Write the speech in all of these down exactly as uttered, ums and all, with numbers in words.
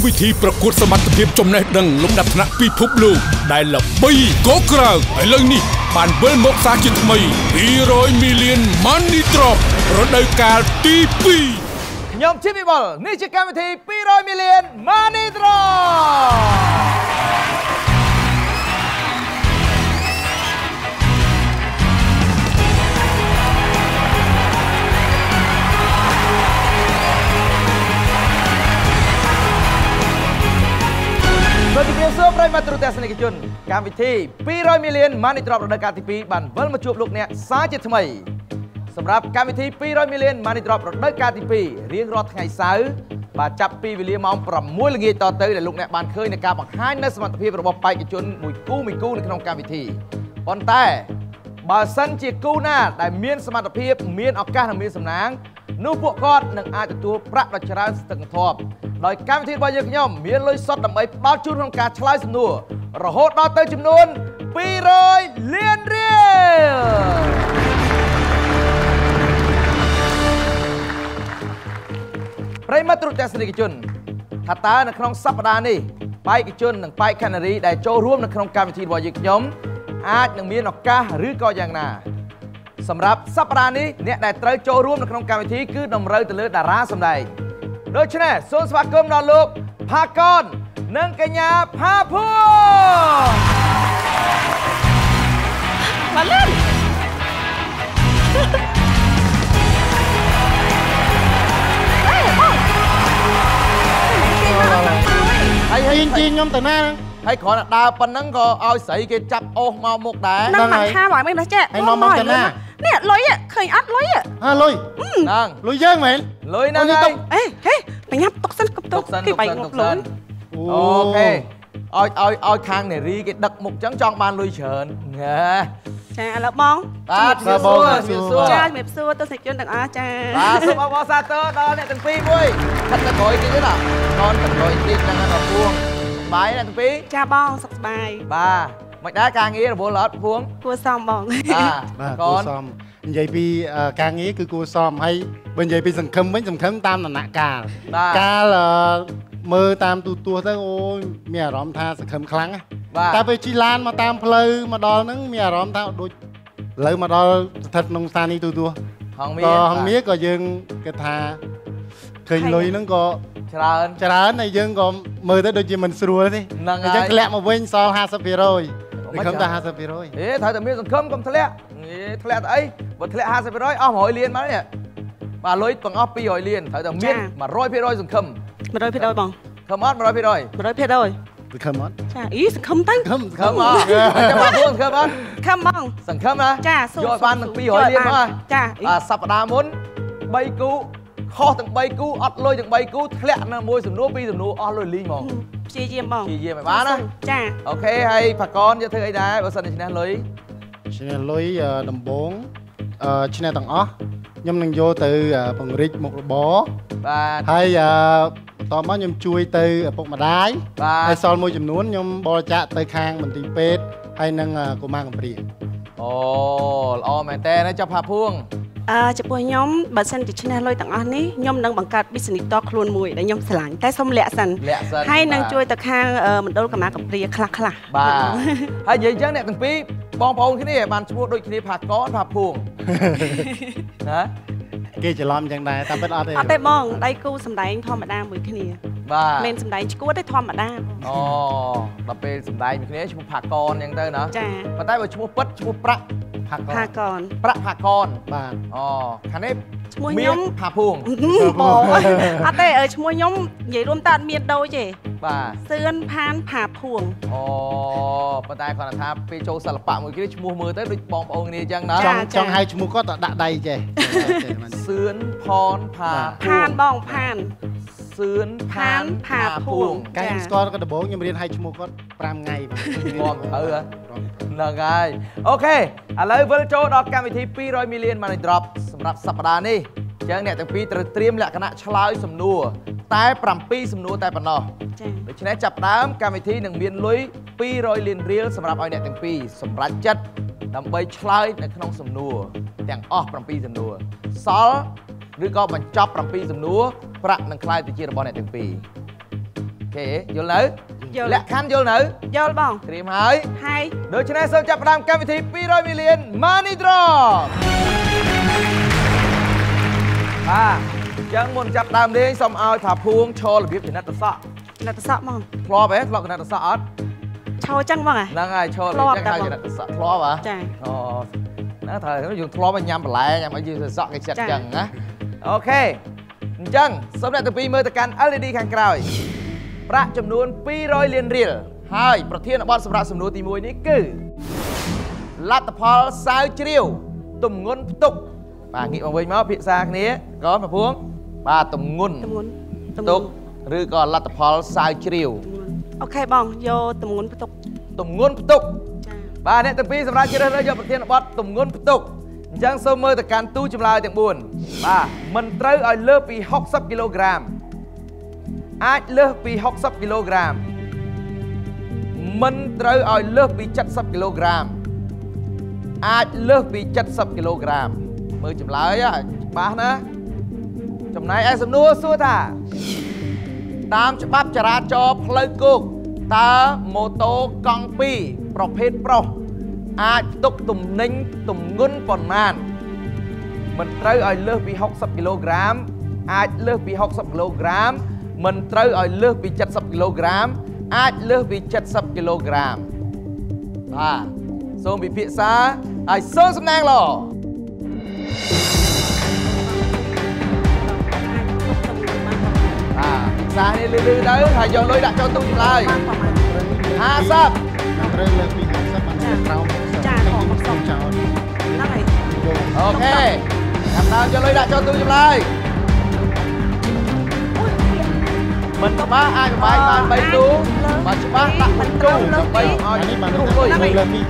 កម្មវិធីប្រកួតសមត្ថភាពចំណេះដឹងលំដាប់ថ្នាក់ពិភពលោកដែលល្បីកក្រៅឥឡូវនេះបានវិលមកសាជាថ្មីពីររយ million Money Drop រដូវកាលទីពីរខ្ញុំជីវិបុលនេះជាកម្មវិធីពីររយ million Money Dropលោកជំរាបសួរប្រិយមិត្តទស្សនិកជនកម្មវិធីពីររយ million Money Drop រដូវកាលទីពីរបានវិលមកជួបលោកអ្នកសាជាថ្មីសម្រាប់កម្មវិធីពីររយ million Money Drop រដូវកាលទីពីររៀងរាល់ថ្ងៃសៅរ៍បាទចាប់ពីវេលាម៉ោងប្រាំមួយល្ងាចតទៅដែលលោកអ្នកបានឃើញនៅការបង្ហាញនៅសមត្ថភាពរបស់បេក្ខជនមួយគូមួយគូនៅក្នុងកម្មវិធីប៉ុន្តែបើសិនជាគូណាដែលមានសមត្ថភាពមានឱកាសនិងមានសំណាងនោះពួកគាត់នឹងអាចទទួលប្រាក់ដ៏ច្រើនស្ទឹងធំដោយកម្មវិធីរបស់យើងខ្ញុំមានលុយសុទ្ធដើម្បីផ្ដល់ជូនក្នុងការឆ្លើយសំណួររហូតដល់ទៅចំនួនពីររយលានរៀលប្រិយមិត្តទស្សនិកជនថាតើនៅក្នុងសប្តាហ៍នេះបេក្ខជននិងបេក្ខនារីដែលចូលរួមនៅក្នុងកម្មវិធីរបស់យើងខ្ញុំអាចនឹងមានឱកាសឬក៏យ៉ាងណាសម្រាប់សប្តាហ៍នេះអ្នកដែលត្រូវចូលរួមនៅក្នុងកម្មវិធីគឺតម្រូវទៅលើតារាសម្ដែងដូច្នេះសូមស្វាគមន៍ដល់លោកផាកននិងកញ្ញាផាភួងមកlênហើយហើយជីខ្ញុំទៅណាហើយគ្រាន់តែដើរប៉ុណ្ណឹងក៏ឲ្យស្រីគេចាប់អូសមកមុខដែរហ្នឹងមិនថាបើមិនចេះហើយនាំមកទៅណានេះលុយឃើញអត់លុយហ่าលុយហ្នឹងលុយយើងមែនលុយហ្នឹងហើយអេហេបញ្ញាប់ទុកសិនទុកគេបែកមុខលុយអូខេឲ្យឲ្យឲ្យខាងនារីគេដឹកមុខចឹងចង់បានលុយច្រើនណាចាឥឡូវបងបាទសួរបងសួរចាជំរាបសួរទស្សនិកជនទាំងអស់ចាបាទសូមអបអរសាទរដល់អ្នកទាំងពីរមួយខិតទៅក្រោយទៀតណាតនទៅក្រោយទៀតហ្នឹងដល់ពួងបាយអ្នកទាំងពីរចាបងសុខសប្បាយបាទមិនដែរការងាររវល់អត់ពួងគួរសមបងបាទគួរសមនិយាយពីការងារគឺគួរសមហើយបើនិយាយពីសង្ឃឹមវិញសង្ឃឹមតាមដំណាក់កាលកាលមើលតាមទូទស្សន៍ទៅអូយមានអារម្មណ៍ថាសង្ឃឹមខ្លាំងណាតែពេលជិះឡានមកតាមផ្លូវមកដល់ហ្នឹងមានអារម្មណ៍ថាដូចឥឡូវមកដល់ស្ថិតក្នុងស្ថានីយ៍ទូទស្សន៍ហងមាក៏ហងមាក៏យើងគិតថាឃើញលុយហ្នឹងក៏ច្រើនច្រើនហើយយើងក៏មើលទៅដូចជាមិនស្រួលទេអញ្ចឹងធ្លាក់មកវិញសល់ห้าสิบភាគរយសង្ឃឹមថាห้าสิบភាគរយអេត្រូវតែមានសង្ឃឹមកុំធ្លាក់ធ្លាក់ទៅអីបើធ្លាក់ห้าสิบភាគរយអស់មួយរយលានមកនេះបាទលុយទាំងអស់ពីររយលានត្រូវតែមានមួយរយភាគរយសង្ឃឹមមួយរយភាគរយបងខំអត់មួយរយភាគរយមួយរយភាគរយសង្ឃឹមអត់ចាអីសង្ឃឹមទៅសង្ឃឹមសង្ឃឹមអត់ចាំមកសង្ឃឹមអត់ខំបងសង្ឃឹមណាចាយកបានទាំងពីររយលានមកចាអាសប្តាហ៍មុនបីគូខុសទាំងបីគូអត់លុយទាំងបីគូធ្លាក់នៅមួយសំណួរពីរសំណួរអស់លុយលីងហ្មងព្យាយាមបងព្យាយាមឲ្យបានណាចាអូខេហើយផាកនយកធ្វើអីដែរបើសិនជាឈ្នះលុយឈ្នះលុយដំបងអឺឈ្នះទាំងអស់ខ្ញុំនឹងយកទៅពង្រីកមុខរបរបាទហើយបន្តមកខ្ញុំជួយទៅឪពុកម្ដាយហើយសល់មួយចំនួនខ្ញុំបរិច្ចាគទៅខាងមន្ទីរពេទ្យហើយនឹងកុមារកំព្រាអូល្អមែនតើចាប់ផាភួងអឺចំពោះខ្ញុំបើសិនជាឈ្នះលុយទាំងអស់នេះខ្ញុំនឹងបង្កើត business តខ្លួនមួយដែលខ្ញុំស្រឡាញ់តែសុំលាក់សិនហើយនឹងជួយទៅខាងមណ្ឌលកម្មាកំព្រាខ្លះខ្លះបាទហើយនិយាយអញ្ចឹងអ្នកទាំងពីរបងប្អូនគ្នាបានឈ្មោះដូចគ្នាផាកនផាភួងណាគេច្រឡំអញ្ចឹងដែរតែពិតអត់ទេអត់ទេបងដៃគូសំដែងធម្មតាមួយគ្នាបាទមិនសំដែងឈួតទេធម្មតាអូដល់ពេលសំដែងមួយគ្នាឈ្មោះផាកនអញ្ចឹងទៅណាចាប៉ុន្តែបើឈ្មោះពិតឈ្មោះប្រាក់ផាកនប្រាក់ផាកនបាទអូខាងនេះឈ្មោះខ្ញុំផាភួងបងអត់ទេឈ្មោះខ្ញុំនិយាយរួមតើអត់មានដូចទេបាទសឿនផានផាភួងអូប៉ុន្តែគាត់ថាពេលចូលសិល្បៈមួយគ្នាឈ្មោះមើលទៅដូចបងប្អូនគ្នាអញ្ចឹងណាចង់ចង់ឲ្យឈ្មោះគាត់ទៅដាក់ដៃចេះសឿនផនផាផានបងផានសឿនផានផាភួងកាយខ្ញុំស្គាល់គាត់ដំបូងខ្ញុំរៀនឲ្យឈ្មោះគាត់ប្រាំថ្ងៃបងត្រូវហ្នឹងហើយអូខេឥឡូវវិលចូលដល់កម្មវិធីពីររយ million Money Drop សម្រាប់សប្តាហ៍នេះអញ្ចឹងអ្នកទាំងពីរត្រូវត្រៀមលក្ខណៈឆ្លើយសំណួរតែប្រាំពីរសំណួរតែប៉ុណ្ណោះចា៎ដូច្នេះចាប់ដើមកម្មវិធីនឹងមានលុយពីររយលានរៀលសម្រាប់ឲ្យអ្នកទាំងពីរសម្រេចចិត្តដើម្បីឆ្លើយនៅក្នុងសំណួរទាំងអស់ប្រាំពីរសំណួរសល់ឬក៏បញ្ចប់ប្រាំពីរសំណួរប្រាក់នឹងក្លាយទៅជារបស់អ្នកទាំងពីរគេយល់នៅលក្ខខណ្ឌយល់នៅយល់បងត្រៀមហើយហើយដូច្នេះសូមចាប់ផ្ដើមកម្មវិធីពីរយ million money drop បាទអញ្ចឹងមុនចាប់ដើមលេងសូមឲ្យថាភួងឈររបៀបចនិតសក់ចនិតសក់ហ្មងធ្លាប់ហ៎ធ្លាប់ចនិតសក់អត់ឈរចឹងហ្មងហ្នឹងហើយឈររបៀបចឹងហៅចនិតសក់ធ្លាប់ហ៎ចាអូហ្នឹងត្រូវយើងធ្លាប់ញ៉ាំបន្លែញ៉ាំអីយើងសក់គេចិត្តចឹងណាអូខេអញ្ចឹងសូមអ្នកទាំងពីរមើលទៅកាន់ แอล อี ดี ខាងក្រោយប្រាក់ចំនួនពីររយលានរៀលហើយប្រធានបទសម្រាប់សំណួរទីមួយនេះគឺលទ្ធផលសាវជ្រាវទម្ងន់ផ្ទុកបាទងាកមកវិញមកភាសាគ្នាកូនប្រពងបាទទម្ងន់ទម្ងន់ផ្ទុកឬក៏លទ្ធផលសាវជ្រាវអូខេបងយកទម្ងន់ផ្ទុកទម្ងន់ផ្ទុកចាបាទអ្នកទាំងពីរសម្រាប់ជ្រើសរើសយកប្រធានបទទម្ងន់ផ្ទុកអញ្ចឹងសូមមើលទៅកាន់ទូចម្លើយទាំងបួនបាទមិនត្រូវឲ្យលើសពីហុកសិបគីឡូក្រាមអាចលើសពីហុកសិបគីឡូក្រាមមិនត្រូវឲ្យលើសពីเจ็ดสิบគីឡូក្រាមអាចលើសពីเจ็ดสิบគីឡូក្រាមមើលចម្លើយច្បាស់ណាចំណែកឯសំណួរសួរថាតាមច្បាប់ចរាចរណ៍ផ្លូវគោកតើម៉ូតូកង់ពីរប្រភេទប្រុសអាចផ្ទុកទំនិញទម្ងន់ប៉ុន្មានមិនត្រូវឲ្យលើសពីហុកសិបគីឡូក្រាមអាចលើសពីហុកសិបគីឡូក្រាមមិនត្រូវឲ្យលើសពីเจ็ดสิบគីឡូក្រាមអាចលើសពីเจ็ดสิบគីឡូក្រាមបាទសូមពិភាក្សាឲ្យសូមសំណាងល្អបាទពិសានេះលឺៗទៅហើយយកលុយដាក់ចូលទូចម្លើយห้าสิบត្រូវលើពីห้าสิบបានក្រោមចាខំសុំចោលហ្នឹងហើយអូខេចាំដើមយកលុយដាក់ចូលទូចម្លើយមិនច្បាស់អាចប្រហែលបានបីទូបើច្បាស់ដាក់មិនទូដើម្បីឲ្យនេះបានលុយលើពី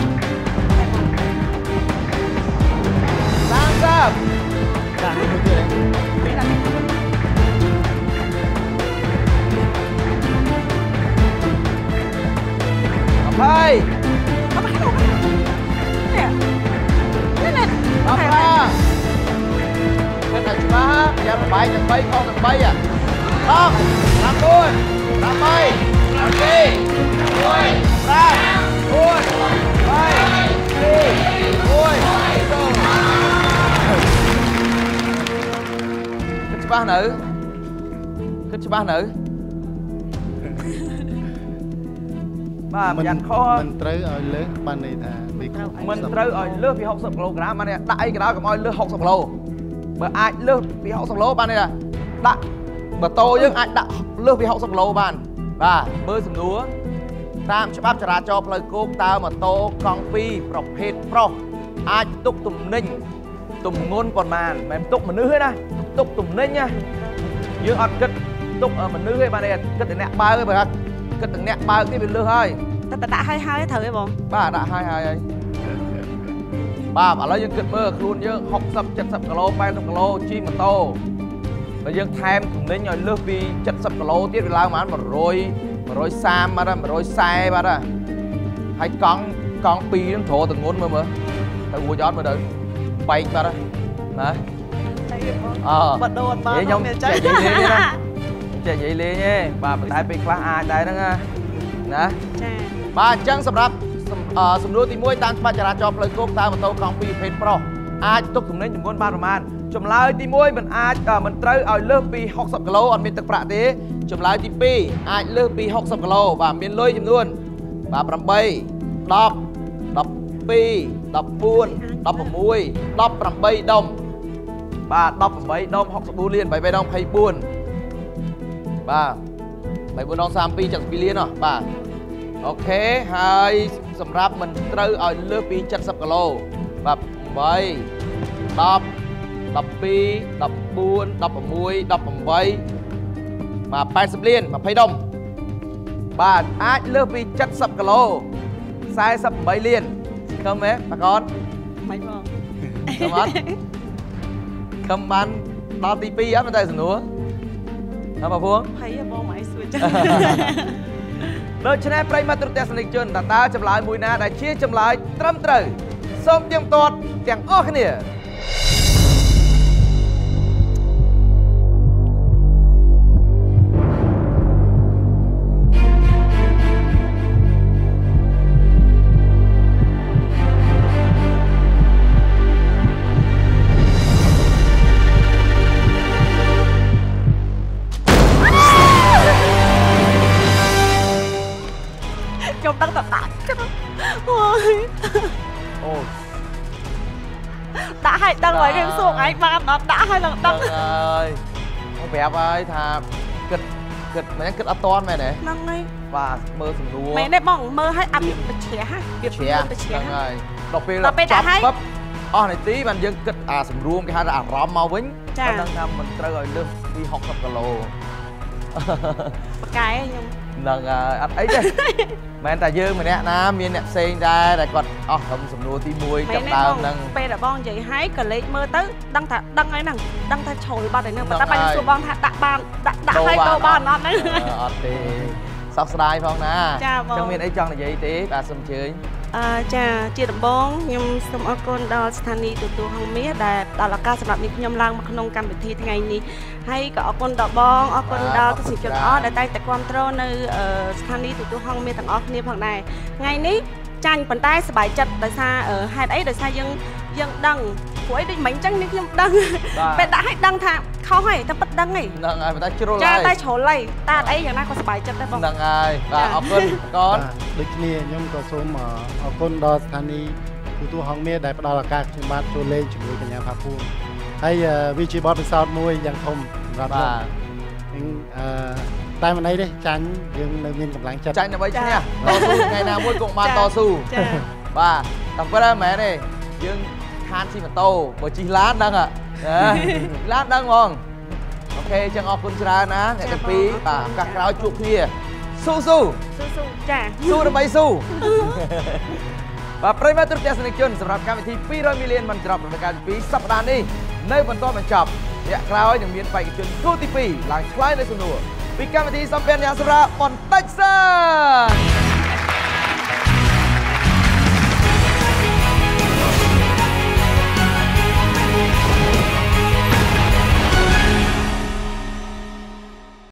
សាមសិបចានេះមួយទៀតអភ័យអភ័យនេះនេះនេះអភ័យគិតថាច្បាស់យ៉ាងបាយទាំងបីខុសទាំងបីអាអបតាមបួនតាមបីតាមពីរមួយប្រាំបួនបីពីរមួយចូលគិតច្បាស់នៅគិតច្បាស់នៅបាទប្រយ័ត្នខុសមិនត្រូវឲ្យលើសបានន័យថាមិនត្រូវឲ្យលើសពីហុកសិបគីឡូក្រាមបានន័យដាក់អីក៏ដោយកុំឲ្យលើសហុកសិបគីឡូបើអាចលើសពីហុកសិបគីឡូបានន័យថាដាក់ម៉ូតូយើងអាចដាក់លើសពីហុកសិបគីឡូបានបាទមើលសំណួរតាមច្បាប់ចរាចរណ៍ផ្លូវគោកតើម៉ូតូកង់ពីរប្រភេទប្រុសអាចផ្ទុកទំនិញទម្ងន់ប៉ុន្មានមិនផ្ទុកមនុស្សទេណាផ្ទុកទំនិញណាយើងអត់គិតផ្ទុកមនុស្សទេបាទគិតតែអ្នកបើកទេបើគិតតែអ្នកបើកនេះវាលើសហើយតែដាក់ហើយហើយត្រូវទេបងបាទដាក់ហើយហើយហើយបាទឥឡូវយើងគិតមើលខ្លួនយើងហុកសិប เจ็ดสิบគីឡូแปดสิบគីឡូជិះម៉ូតូបើយើងថែមទំនិញឲ្យលើសពីเจ็ดสิบគីឡូទៀតវាឡើងប្រហែលmột trăm một trăm ba mươiបាទmột trăm bốn mươiបាទហើយកង់កង់ពីរហ្នឹងត្រទម្ងន់មើលមើលទៅរួចអត់មើលទៅបែកបាទណាអឺបដូរអត់បានខ្ញុំចេះនិយាយលេងណាចេះនិយាយលេងទេបាទប៉ុន្តែពេលខ្លះអាចដែរហ្នឹងណាណាចាបាទអញ្ចឹងសម្រាប់សំណួរទីមួយតាមច្បាប់ចរាចរណ៍ផ្លូវគោកតើម៉ូតូកង់ពីរប្រភេទប្រុសអាចផ្ទុកទំនិញទម្ងន់បានប្រមាណចម្លើយទីមួយមិនអាចមិនត្រូវឲ្យលើសពីហុកសិបគីឡូអត់មានទឹកប្រាក់ទេចម្លើយទីពីរអាចលើសពីហុកសិបគីឡូបាទមានលុយចំនួនបាទប្រាំបី ដប់ ដប់ពីរ ដប់បួន ដប់ប្រាំមួយ ដប់ប្រាំបីដុំបាទដប់ប្រាំបីដុំហុកសិបបួនលាន បីដងยี่สิบสี่បាទបីដងសាមពីរ เจ็ดสิบពីរលានហ៎បាទអូខេហើយសម្រាប់មិនត្រូវឲ្យលើសពីเจ็ดสิบគីឡូបាទ八 ដប់ ដប់ពីរ ដប់បួន ដប់ប្រាំមួយ ដប់ប្រាំបីបាទแปดสิบលានยี่สิบដុំបាទអាចលើសពីเจ็ดสิบគីឡូสี่สิบแปดលានខំហ៎bà con មិនបងខំអត់ខំបានដល់ទីពីរអត់តែសំណួរណាបងពួងហើយបងមកឲ្យសួរចឹងដូច្នេះប្រិយមិត្តទស្សនិកជនតើតើចម្លើយមួយណាដែលជាចម្លើយត្រឹមត្រូវសូមទៀងទាត់ទាំងអស់គ្នាខ្ញុំដឹងតែដាក់អូយអូដាក់ឲ្យដឹងហើយរឿងសួរឯងបានអត់ដាក់ឲ្យឡើងដឹងហើយអូប្រាប់ហើយថាគិតគិតមិនគិតអត់តាន់មែនទេហ្នឹងហើយបាទមើលសំណួរមែនទេបងមើលឲ្យអាប់បជ្រះហ่ะបជ្រះបជ្រះហើយដល់ពេលដល់ពេលដាក់ឲ្យអស់នាទីបានយើងគិតអាសម្រួមគេហៅថាអារម្មណ៍មកវិញមិនដឹងថាមិនត្រូវឲ្យលើសពីហុកសិបគីឡូបកែខ្ញុំហ្នឹងហើយអត់អីទេមែនតែយើងម្នាក់ណាមានអ្នកផ្សេងដែរតែគាត់អស់ត្រឹមសំណួរទីមួយចាប់ដើមហ្នឹងពេលដែលបងនិយាយហើយក៏លេខមើលទៅដឹងថាដឹងហើយហ្នឹងដឹងថាជ្រុលបាត់ហើយហ្នឹងប៉ុន្តែបើខ្ញុំសួរបងថាដាក់បានដាក់ដាក់ឲ្យដូរបានអត់ហ្នឹងអត់ទេសោកស្ដាយផងណាអញ្ចឹងមានអីចង់និយាយទេបាទសូមអញ្ជើញអឺចាជាដំបូងខ្ញុំសូមអរគុណដល់ស្ថានីយ៍ទូទួលហងមាសដែលផ្ដល់ឱកាសសម្រាប់នេះខ្ញុំឡើងមកក្នុងកម្មវិធីថ្ងៃនេះហើយក៏អរគុណដល់បងអរគុណដល់ទស្សនិកជនអស់ដែលតែងតែគ្រប់គ្រងនៅស្ថានីយ៍ទូទួលហងមាសទាំងអស់គ្នាផងដែរថ្ងៃនេះចាញ់ប៉ុន្តែសប្បាយចិត្តដោយសារហេតុអីដោយសារយើងយើងដឹងព្រោះអីដូចមិញអញ្ចឹងនេះខ្ញុំដឹងពេលដាក់ឲ្យដឹងថាខុសហើយតែប៉ិតដឹងហីហ្នឹងហើយតែជ្រុលហើយចាតែជ្រុលហើយតាអីយ៉ាងណាក៏សប្បាយចិត្តដែរបងហ្នឹងហើយបាទអរគុណកូនដូចគ្នាខ្ញុំក៏សូមអរគុណដល់ស្ថានីយ៍ទូទួលហងមាសដែលផ្ដល់ឱកាសខ្ញុំបានចូលលេងជាមួយកញ្ញាផាភួងហើយវាជាបទពិសោធន៍មួយយ៉ាងធំសម្រាប់ខ្ញុំអឺតែមិនអីទេចាញ់យើងនៅមានកម្លាំងចិត្តចាញ់ដើម្បីឈ្នះតស៊ូថ្ងៃណាមួយក៏បានតស៊ូបាទតែប៉ុន្តែមែនទេយើងខានជិះម៉ូតូបើជិះឡានដឹងហ៎ឡានដឹងហ្មងអូខេអញ្ចឹងអរគុណច្រើនណាអ្នកទាំងពីរបាទឱកាសក្រោយជួបគ្នាស៊ូស៊ូស៊ូស៊ូចាស៊ូដើម្បីស៊ូបាទប្រិយមិត្តទស្សនិកជនសម្រាប់កម្មវិធីពីររយមីលានមិនច្រប់រដូវកាលទីពីរសប្តាហ៍នេះនៅបន្តបញ្ចប់រយៈក្រោយនឹងមានបេក្ខជនគូទីពីរឡើងឆ្លើយនៅសំណួរពីកម្មវិធីសំភារយ៉ាងសម្រាប់បន្តិចសិន